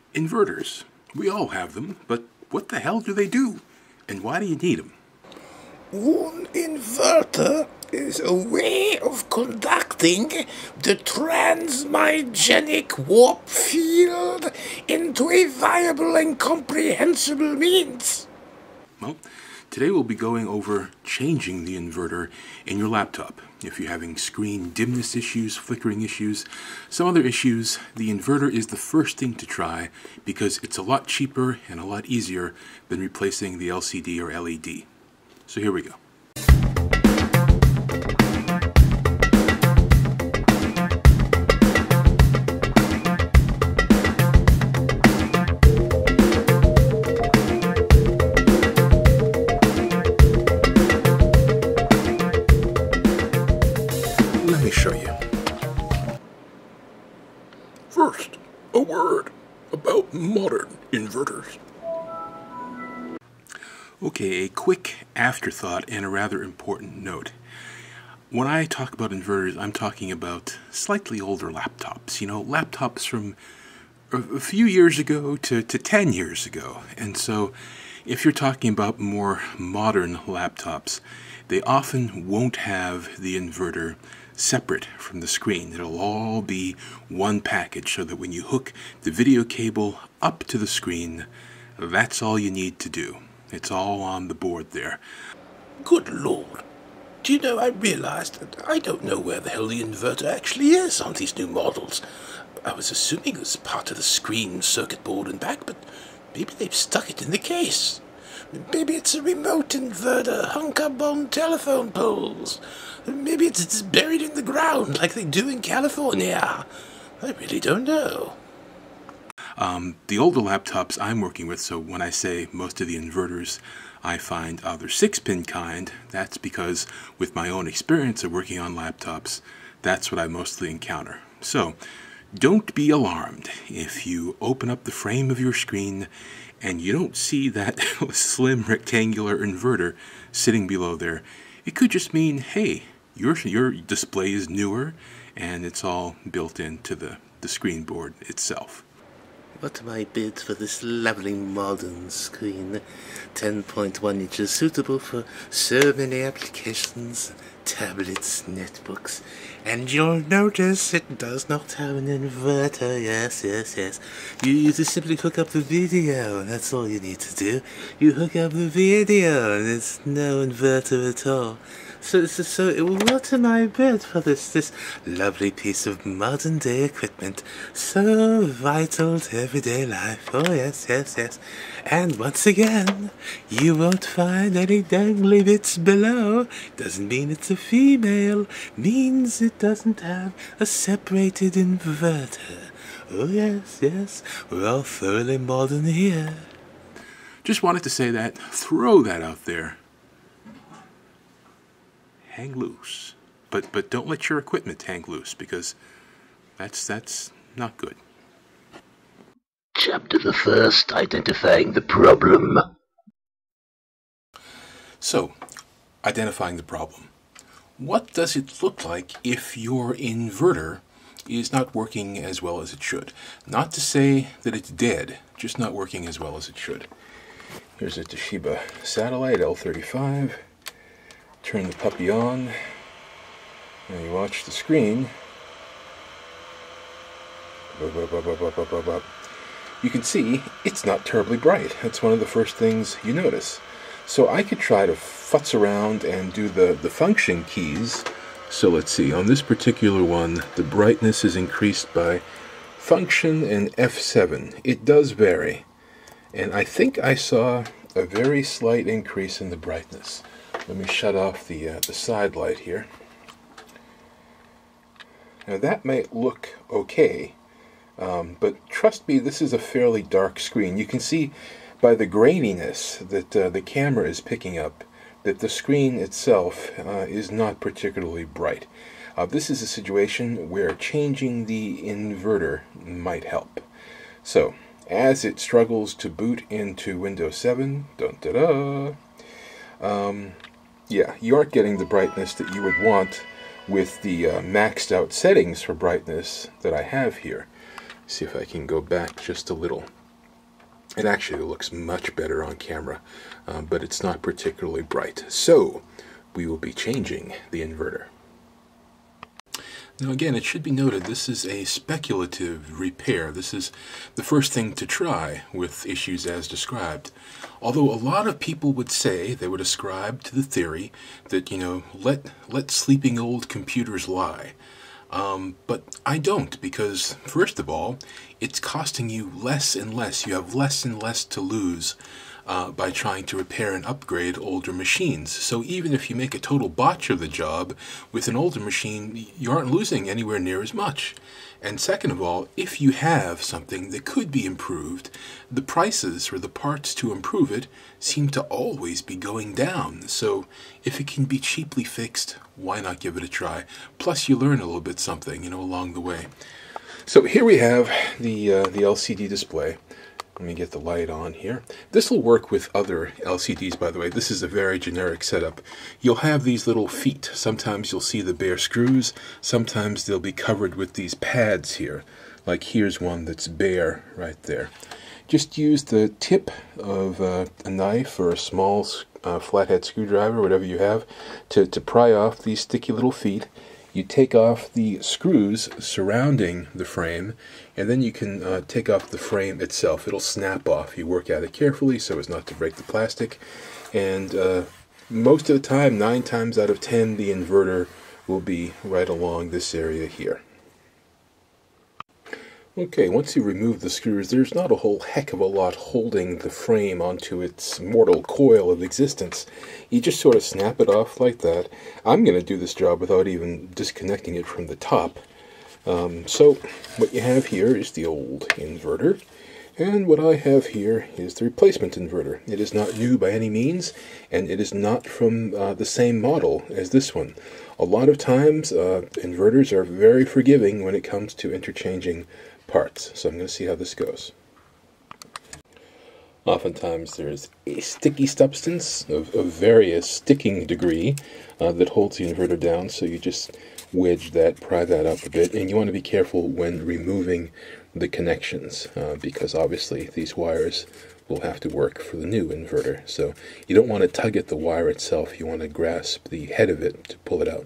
Inverters. We all have them, but what the hell do they do? And why do you need them? An inverter is a way of conducting the transmyogenic warp field into a viable and comprehensible means. Well, today we'll be going over changing the inverter in your laptop. If you're having screen dimness issues, flickering issues, some other issues, the inverter is the first thing to try because it's a lot cheaper and a lot easier than replacing the LCD or LED. So here we go. Let me show you. First, a word about modern inverters. Okay, a quick afterthought and a rather important note. When I talk about inverters, I'm talking about slightly older laptops. You know, laptops from a few years ago to 10 years ago. And so, if you're talking about more modern laptops, they often won't have the inverter separate from the screen. It'll all be one package so that when you hook the video cable up to the screen, that's all you need to do. It's all on the board there. Good Lord. Do you know, I realized that I don't know where the hell the inverter actually is on these new models. I was assuming it was part of the screen, circuit board and back, but maybe they've stuck it in the case. Maybe it's a remote inverter hung up on telephone poles. Maybe it's buried in the ground like they do in California. I really don't know. The older laptops I'm working with, so when I say most of the inverters I find are the 6-pin kind, that's because with my own experience of working on laptops, that's what I mostly encounter. So, don't be alarmed if you open up the frame of your screen and you don't see that slim rectangular inverter sitting below there. It could just mean, hey, your display is newer and it's all built into the screen board itself. What am I bid for this lovely modern screen? 10.1 inches, suitable for so many applications, tablets, netbooks. And you'll notice it does not have an inverter. Yes. You just simply hook up the video. That's all you need to do. You hook up the video, and there's no inverter at all. So what am I bid for this lovely piece of modern day equipment, so vital to everyday life? Oh yes. And once again, you won't find any dangly bits below. Doesn't mean it's a female, means it doesn't have a separated inverter. Oh yes, we're all thoroughly modern here. Just wanted to say that, throw that out there. Hang loose, but don't let your equipment hang loose because that's not good. Chapter the first, identifying the problem. So, identifying the problem. What does it look like if your inverter is not working as well as it should? Not to say that it's dead, just not working as well as it should. Here's a Toshiba Satellite L35. Turn the puppy on, and you watch the screen. You can see it's not terribly bright. That's one of the first things you notice. So I could try to futz around and do the function keys. So let's see, on this particular one, the brightness is increased by function and F7. It does vary. And I think I saw a very slight increase in the brightness. Let me shut off the side light here. Now that might look okay, but trust me, this is a fairly dark screen. You can see by the graininess that the camera is picking up that the screen itself is not particularly bright. This is a situation where changing the inverter might help. So, as it struggles to boot into Windows 7, yeah, you aren't getting the brightness that you would want with the maxed out settings for brightness that I have here. See if I can go back just a little. It actually looks much better on camera, but it's not particularly bright. So we will be changing the inverter. Now again, it should be noted this is a speculative repair. This is the first thing to try with issues as described. Although a lot of people would say, they would ascribe to the theory that, let sleeping old computers lie. But I don't, because first of all, it's costing you less and less. You have less and less to lose by trying to repair and upgrade older machines. So even if you make a total botch of the job with an older machine, you aren't losing anywhere near as much. And second of all, if you have something that could be improved, the prices for the parts to improve it seem to always be going down. So if it can be cheaply fixed, why not give it a try? Plus you learn a little bit something, along the way. So here we have the LCD display. Let me get the light on here. This will work with other LCDs, by the way. This is a very generic setup. You'll have these little feet. Sometimes you'll see the bare screws. Sometimes they'll be covered with these pads here. Like here's one that's bare right there. Just use the tip of a knife or a small flathead screwdriver, whatever you have, to pry off these sticky little feet. You take off the screws surrounding the frame, and then you can take off the frame itself. It'll snap off. You work at it carefully so as not to break the plastic. And most of the time, 9 times out of 10, the inverter will be right along this area here. Okay, once you remove the screws, there's not a whole heck of a lot holding the frame onto its mortal coil of existence. You just sort of snap it off like that. I'm going to do this job without even disconnecting it from the top. So what you have here is the old inverter, and what I have here is the replacement inverter. It is not new by any means, and it is not from the same model as this one. A lot of times, inverters are very forgiving when it comes to interchanging parts. So I'm going to see how this goes. Oftentimes there's a sticky substance of various sticking degree that holds the inverter down, so you just wedge that, pry that up a bit, and you want to be careful when removing the connections because obviously these wires will have to work for the new inverter. So you don't want to tug at the wire itself, you want to grasp the head of it to pull it out.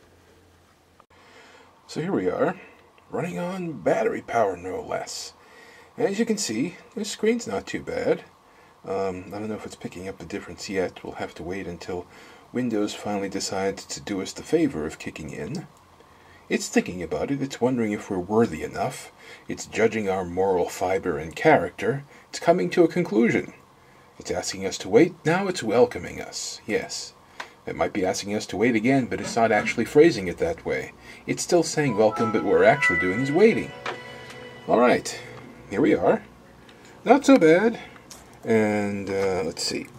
So here we are, running on battery power, no less. As you can see, the screen's not too bad. I don't know if it's picking up the difference yet. We'll have to wait until Windows finally decides to do us the favor of kicking in. It's thinking about it. It's wondering if we're worthy enough. It's judging our moral fiber and character. It's coming to a conclusion. It's asking us to wait. Now it's welcoming us. Yes. It might be asking us to wait again, but it's not actually phrasing it that way. It's still saying welcome, but what we're actually doing is waiting. Alright, here we are. Not so bad. And, let's see.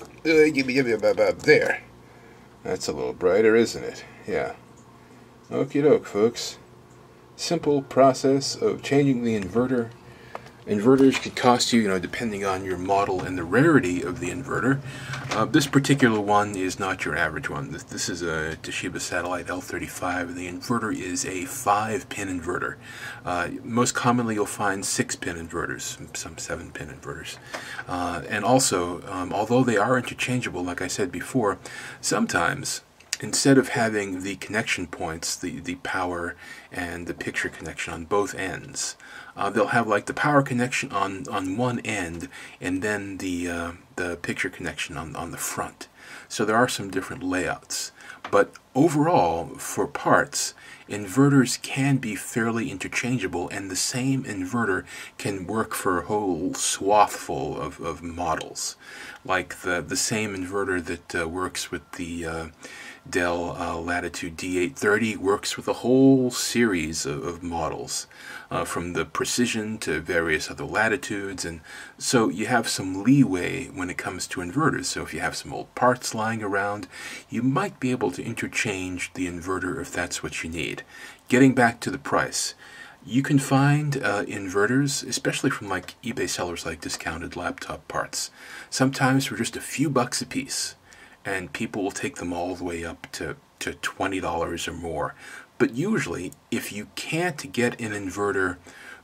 There. That's a little brighter, isn't it? Yeah. Okie doke, folks. Simple process of changing the inverter. Inverters could cost you, depending on your model and the rarity of the inverter. This particular one is not your average one. This is a Toshiba Satellite L35. The inverter is a 5-pin inverter. Most commonly you'll find 6-pin inverters, some 7-pin inverters. And also, although they are interchangeable, like I said before, sometimes instead of having the connection points, the power and the picture connection on both ends, they'll have like the power connection on one end and then the picture connection on the front. So there are some different layouts. But overall, for parts, inverters can be fairly interchangeable, and the same inverter can work for a whole swath full of models. Like the same inverter that works with the Dell Latitude D830 works with a whole series of models, from the Precision to various other latitudes, and so you have some leeway when it comes to inverters. So if you have some old parts lying around, you might be able to interchange the inverter if that's what you need. Getting back to the price, you can find inverters, especially from like eBay sellers like Discounted Laptop Parts, sometimes for just a few bucks a piece. And people will take them all the way up to $20 or more. But usually, if you can't get an inverter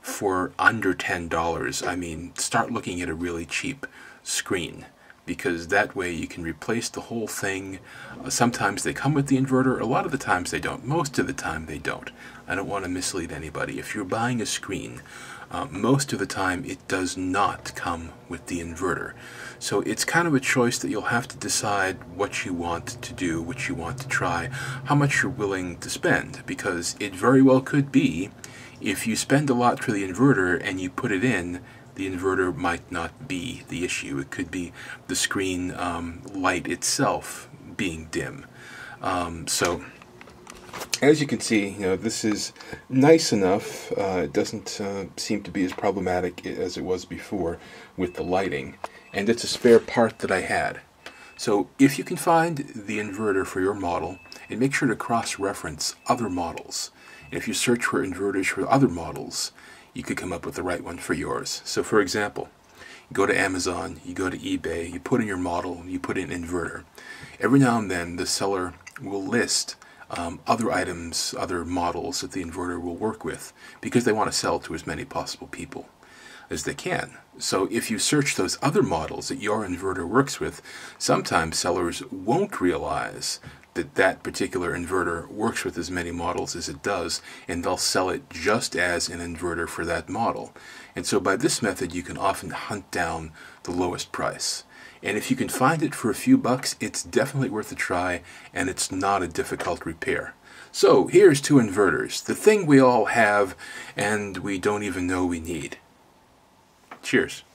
for under $10, I mean, start looking at a really cheap screen, because that way you can replace the whole thing. Sometimes they come with the inverter, a lot of the times they don't. Most of the time they don't. I don't want to mislead anybody. If you're buying a screen, most of the time it does not come with the inverter. So it's kind of a choice that you'll have to decide what you want to do, what you want to try, how much you're willing to spend, because it very well could be, if you spend a lot for the inverter and you put it in, the inverter might not be the issue. It could be the screen light itself being dim. So as you can see, this is nice enough. It doesn't seem to be as problematic as it was before with the lighting. And it's a spare part that I had. So if you can find the inverter for your model, and make sure to cross-reference other models. And if you search for inverters for other models, you could come up with the right one for yours. So for example, you go to Amazon, you go to eBay, you put in your model, you put in inverter. Every now and then the seller will list other items, other models that the inverter will work with, because they want to sell to as many possible people as they can. So if you search those other models that your inverter works with, sometimes sellers won't realize that that particular inverter works with as many models as it does, and they'll sell it just as an inverter for that model. And so by this method you can often hunt down the lowest price. And if you can find it for a few bucks, it's definitely worth a try, and it's not a difficult repair. So here's two inverters, the thing we all have and we don't even know we need. Cheers.